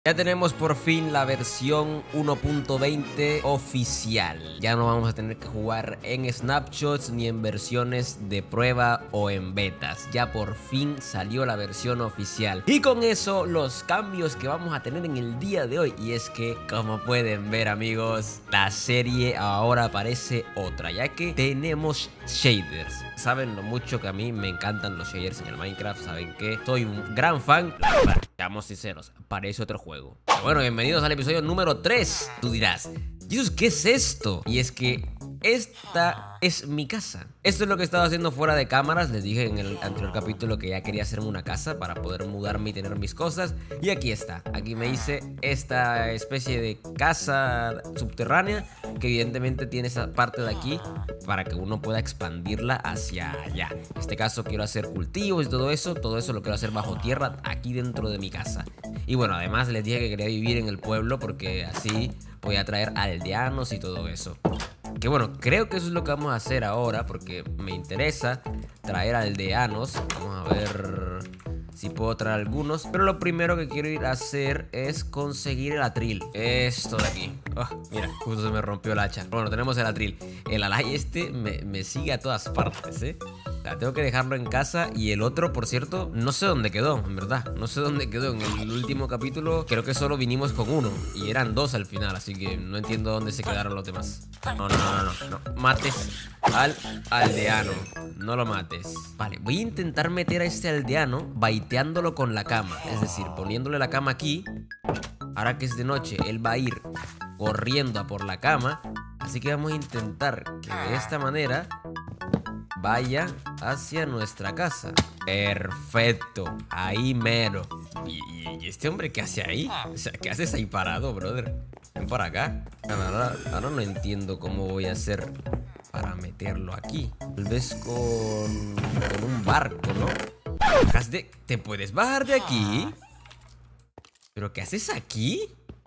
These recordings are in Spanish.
Ya tenemos por fin la versión 1.20 oficial. Ya no vamos a tener que jugar en snapshots ni en versiones de prueba o en betas. Ya por fin salió la versión oficial. Y con eso los cambios que vamos a tener en el día de hoy. Y es que, como pueden ver, amigos, la serie ahora parece otra, ya que tenemos shaders. Saben lo mucho que a mí me encantan los shaders en el Minecraft. Saben que soy un gran fan. La verdad, seamos sinceros, parece otro juego. Pero bueno, bienvenidos al episodio número 3. Tú dirás, Jesús, ¿qué es esto? Y es que esta es mi casa. Esto es lo que estaba haciendo fuera de cámaras. Les dije en el anterior capítulo que ya quería hacerme una casa para poder mudarme y tener mis cosas. Y aquí está. Aquí me hice esta especie de casa subterránea, que evidentemente tiene esa parte de aquí para que uno pueda expandirla hacia allá. En este caso quiero hacer cultivos y todo eso. Todo eso lo quiero hacer bajo tierra, aquí dentro de mi casa. Y bueno, además les dije que quería vivir en el pueblo, porque así voy a traer aldeanos y todo eso. Que bueno, creo que eso es lo que vamos a hacer ahora, porque me interesa traer aldeanos. Vamos a ver si puedo traer algunos. Pero lo primero que quiero ir a hacer es conseguir el atril. Esto de aquí. Oh, mira, justo se me rompió el hacha. Bueno, tenemos el atril. El alay este me sigue a todas partes, ¿eh? O sea, tengo que dejarlo en casa. Y el otro, por cierto, no sé dónde quedó, en verdad. No sé dónde quedó. En el último capítulo creo que solo vinimos con uno. Y eran dos al final, así que no entiendo dónde se quedaron los demás. No. Mates al aldeano. No lo mates. Vale, voy a intentar meter a este aldeano baiteándolo con la cama. Es decir, poniéndole la cama aquí. Ahora que es de noche, él va a ir corriendo a por la cama. Así que vamos a intentar que de esta manera vaya hacia nuestra casa. Perfecto, ahí mero. ¿Y este hombre qué hace ahí? O sea, ¿qué haces ahí parado, brother? Ven por acá. Ahora no entiendo cómo voy a hacer para meterlo aquí. Tal vez con un barco, ¿no? ¿Te puedes bajar de aquí? ¿Pero qué haces aquí?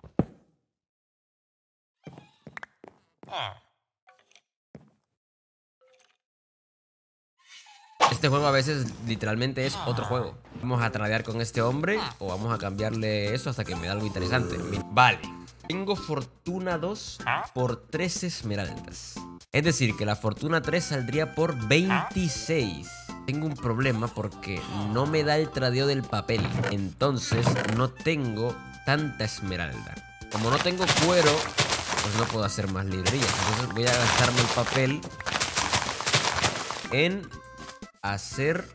Este juego a veces literalmente es otro juego. Vamos a tradear con este hombre o vamos a cambiarle eso hasta que me da algo interesante. Vale, tengo fortuna 2 por 3 esmeraldas. Es decir, que la fortuna 3 saldría por 26. Tengo un problema porque no me da el tradeo del papel. Entonces no tengo tanta esmeralda. Como no tengo cuero, pues no puedo hacer más librerías. Entonces voy a gastarme el papel en hacer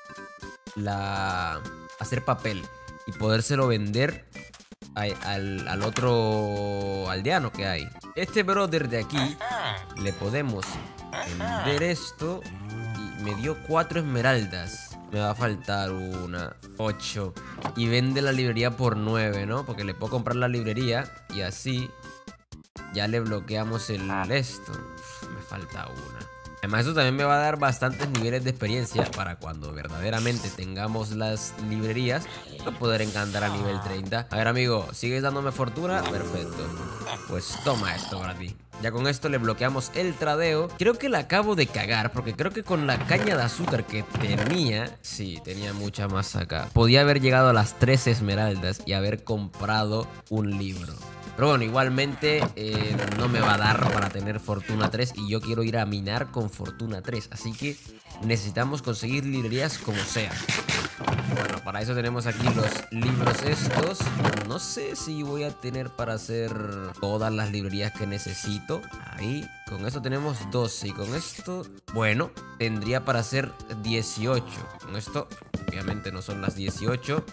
papel y podérselo vender al otro aldeano que hay. Este brother de aquí le podemos vender esto y me dio 4 esmeraldas. Me va a faltar una, 8. Y vende la librería por 9, ¿no? Porque le puedo comprar la librería y así ya le bloqueamos el esto. Me falta una. Además, eso también me va a dar bastantes niveles de experiencia para cuando verdaderamente tengamos las librerías, para poder encantar a nivel 30. A ver, amigo, ¿sigues dándome fortuna? Perfecto. Pues toma esto para ti. Ya con esto le bloqueamos el tradeo. Creo que la acabo de cagar, porque creo que con la caña de azúcar que tenía... Sí, tenía mucha más acá. Podía haber llegado a las 3 esmeraldas y haber comprado un libro. Pero bueno, igualmente no me va a dar para tener fortuna 3 y yo quiero ir a minar con fortuna 3. Así que necesitamos conseguir librerías como sea. Bueno, para eso tenemos aquí los libros estos. No sé si voy a tener para hacer todas las librerías que necesito. Ahí, con esto tenemos 12 y con esto, bueno, tendría para hacer 18. Con esto, obviamente no son las 18.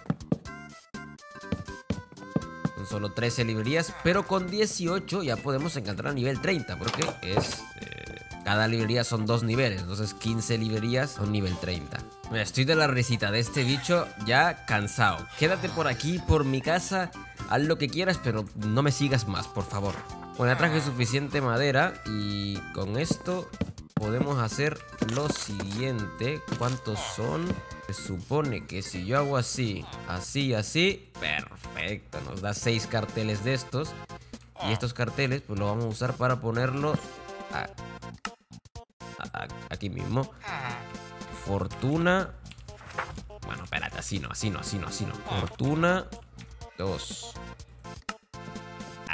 Son solo 13 librerías, pero con 18 ya podemos encantar a nivel 30, porque es... cada librería son 2 niveles, entonces 15 librerías son nivel 30. Mira, estoy de la risita de este bicho ya cansado. Quédate por aquí, por mi casa, haz lo que quieras, pero no me sigas más, por favor. Bueno, ya traje suficiente madera y con esto podemos hacer lo siguiente. ¿Cuántos son? Se supone que si yo hago así, así, perfecto, nos da 6 carteles de estos. Y estos carteles pues lo vamos a usar para ponerlo aquí mismo. Fortuna. Bueno, espérate, así no. Fortuna 2.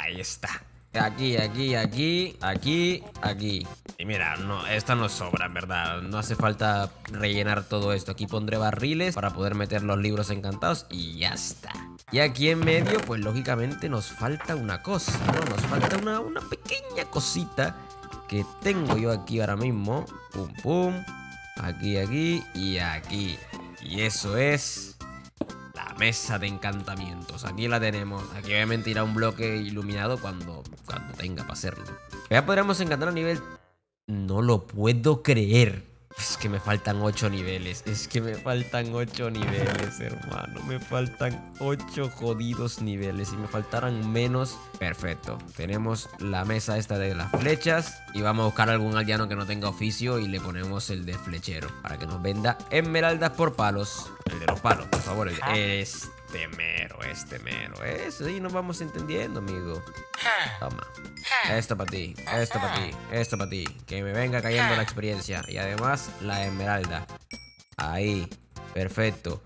Ahí está. Aquí, aquí, aquí, aquí, aquí. Y mira, no, esta no sobra, en verdad. No hace falta rellenar todo esto. Aquí pondré barriles para poder meter los libros encantados y ya está. Y aquí en medio, pues lógicamente nos falta una cosa, ¿no? Nos falta una pequeña cosita que tengo yo aquí ahora mismo. Pum, pum. Aquí, aquí y aquí. Y eso es la mesa de encantamientos. Aquí la tenemos. Aquí obviamente irá un bloque iluminado cuando tenga para hacerlo. Ya podríamos encantar a nivel... No lo puedo creer. Es que me faltan 8 niveles. Es que me faltan 8 niveles, hermano. Me faltan 8 jodidos niveles. Si me faltaran menos... Perfecto. Tenemos la mesa esta de las flechas. Y vamos a buscar algún aldeano que no tenga oficio. Y le ponemos el de flechero. Para que nos venda esmeraldas por palos. El de los palos, por favor. Este mero. Eso sí, nos vamos entendiendo, amigo. Toma. Esto para ti, esto para ti, esto para ti. Que me venga cayendo la experiencia. Y además la esmeralda. Ahí, perfecto.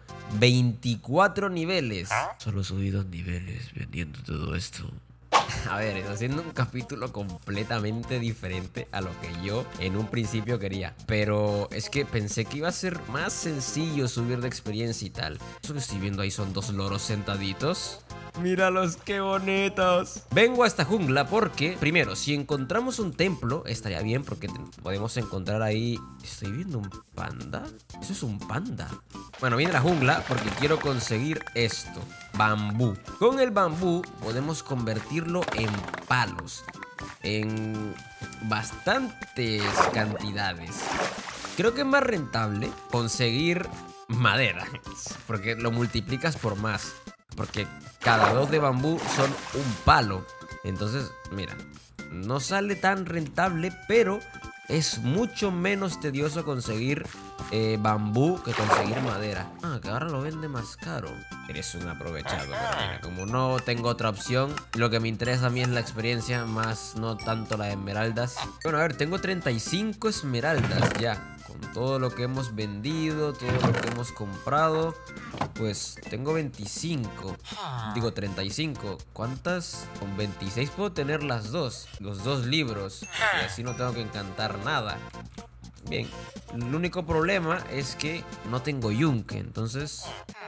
24 niveles. Solo subí 2 niveles vendiendo todo esto. A ver, está haciendo un capítulo completamente diferente a lo que yo en un principio quería. Pero es que pensé que iba a ser más sencillo subir de experiencia y tal. Eso que estoy viendo ahí son 2 loros sentaditos. Míralos, qué bonitos. Vengo a esta jungla porque, primero, si encontramos un templo, estaría bien porque podemos encontrar ahí... ¿Estoy viendo un panda? Eso es un panda. Bueno, viene la jungla porque quiero conseguir esto. Bambú. Con el bambú podemos convertirlo en palos. En bastantes cantidades. Creo que es más rentable conseguir madera, porque lo multiplicas por más. Porque cada 2 de bambú son un palo. Entonces, mira, no sale tan rentable, pero es mucho menos tedioso conseguir bambú que conseguir madera. Ah, que ahora lo vende más caro. Eres un aprovechado, pero mira, como no tengo otra opción, lo que me interesa a mí es la experiencia, más no tanto las esmeraldas. Bueno, a ver, tengo 35 esmeraldas ya. Con todo lo que hemos vendido, todo lo que hemos comprado, pues tengo 25. Digo 35. ¿Cuántas? Con 26 puedo tener los dos libros. Y así no tengo que encantar nada. Bien, el único problema es que no tengo yunque. Entonces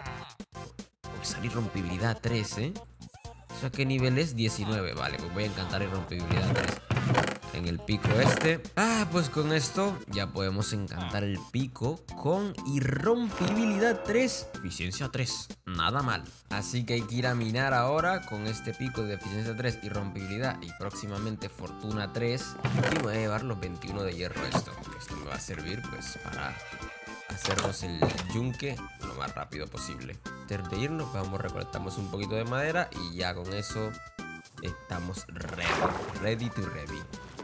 voy a salir rompibilidad 3, ¿eh? O sea, ¿qué nivel es? 19. Vale, pues voy a encantar irrompibilidad 3 en el pico este. Ah, pues con esto ya podemos encantar el pico con irrompibilidad 3, eficiencia 3. Nada mal. Así que hay que ir a minar ahora con este pico de eficiencia 3, irrompibilidad y próximamente fortuna 3. Y me voy a llevar los 21 de hierro esto. Esto me va a servir pues para hacernos el yunque lo más rápido posible. Antes de irnos, vamos, recolectamos un poquito de madera y ya con eso estamos ready to ready.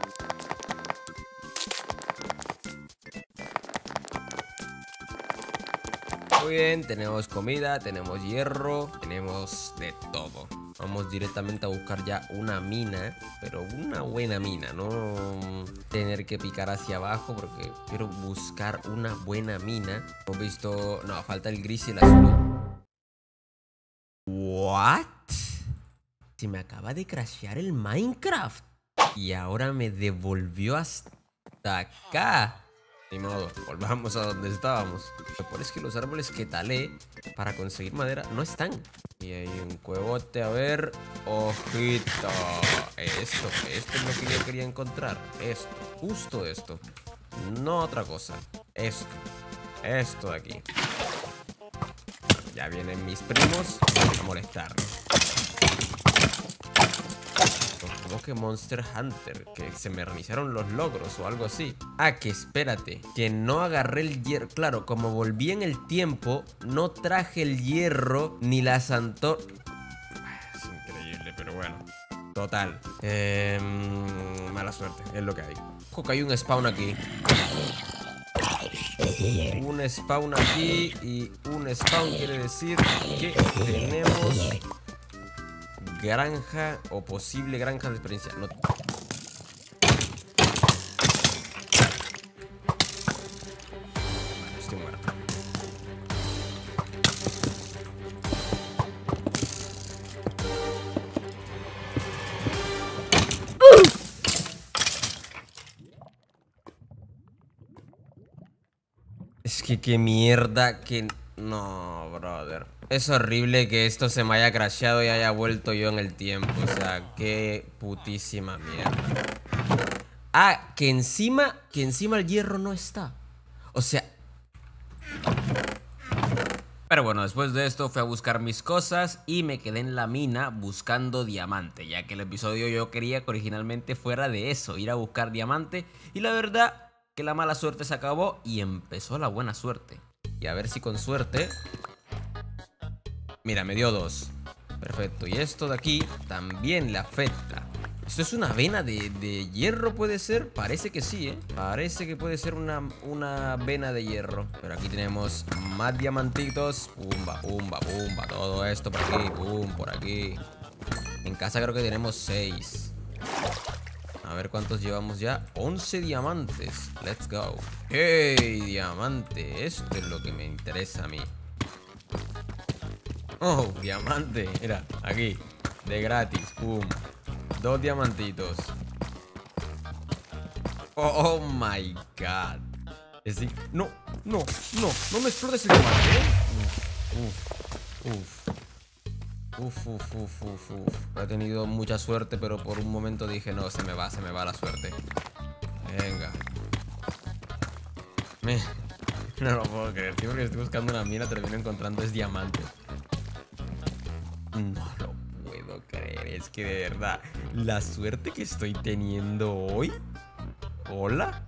Muy bien, tenemos comida, tenemos hierro, tenemos de todo. Vamos directamente a buscar ya una mina, pero una buena mina, no tener que picar hacia abajo porque quiero buscar una buena mina. Hemos visto... No, falta el gris y el azul. ¿What? Se me acaba de crashear el Minecraft y ahora me devolvió hasta acá. Ni modo, volvamos a donde estábamos. Lo peor es que los árboles que talé para conseguir madera no están. Y hay un cuevote, a ver. Ojito. Esto es lo que yo quería encontrar. Esto, justo esto. No otra cosa. Esto de aquí. Ya vienen mis primos a molestarnos. Como que Monster Hunter, que se me reiniciaron los logros o algo así. Ah, que espérate, que no agarré el hierro. Claro, como volví en el tiempo, no traje el hierro ni las antorchas. Es increíble, pero bueno. Total. Mala suerte, es lo que hay. Ojo que hay un spawn aquí. Un spawn aquí y un spawn quiere decir que tenemos granja o posible granja de experiencia. No. Vale, estoy muerto. qué mierda, que... No, brother. Es horrible que esto se me haya crasheado y haya vuelto yo en el tiempo. O sea, qué putísima mierda. Ah, que encima el hierro no está. O sea... Pero bueno, después de esto fui a buscar mis cosas y me quedé en la mina buscando diamante, ya que el episodio yo quería que originalmente fuera de eso, ir a buscar diamante, y la verdad que la mala suerte se acabó y empezó la buena suerte. Y a ver si con suerte... Mira, me dio 2. Perfecto, y esto de aquí también le afecta. ¿Esto es una vena de hierro, puede ser? Parece que sí, ¿eh? Parece que puede ser una vena de hierro. Pero aquí tenemos más diamantitos. Pumba, pumba, pumba. Todo esto por aquí, pum, por aquí. En casa creo que tenemos 6. A ver cuántos llevamos ya. 11 diamantes. Let's go. ¡Hey, diamante! Esto es lo que me interesa a mí. Oh, diamante. Mira, aquí. De gratis. Pum. 2 diamantitos. Oh my god. Es decir, no me explotes el diamante, ¿eh? Uf. He tenido mucha suerte, pero por un momento dije, no, se me va la suerte. Venga. No lo puedo creer, tío, porque estoy buscando una mina, termino encontrando es diamante. No lo puedo creer, es que de verdad, la suerte que estoy teniendo hoy. ¿Hola?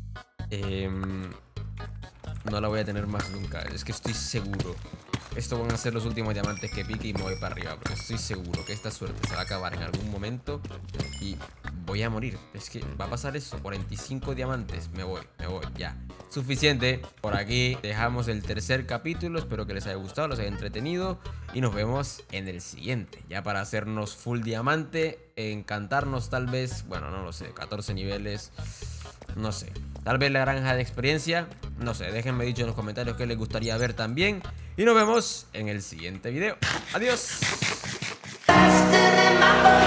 No la voy a tener más nunca, es que estoy seguro. Estos van a ser los últimos diamantes que pique y me voy para arriba, porque estoy seguro que esta suerte se va a acabar en algún momento y voy a morir. Es que va a pasar eso, 45 diamantes, me voy, ya. Suficiente, por aquí dejamos el tercer capítulo, espero que les haya gustado, los haya entretenido y nos vemos en el siguiente, ya para hacernos full diamante, encantarnos tal vez, bueno, no lo sé, 14 niveles, no sé, tal vez la granja de experiencia, no sé, déjenme dicho en los comentarios qué les gustaría ver también y nos vemos en el siguiente video. Adiós.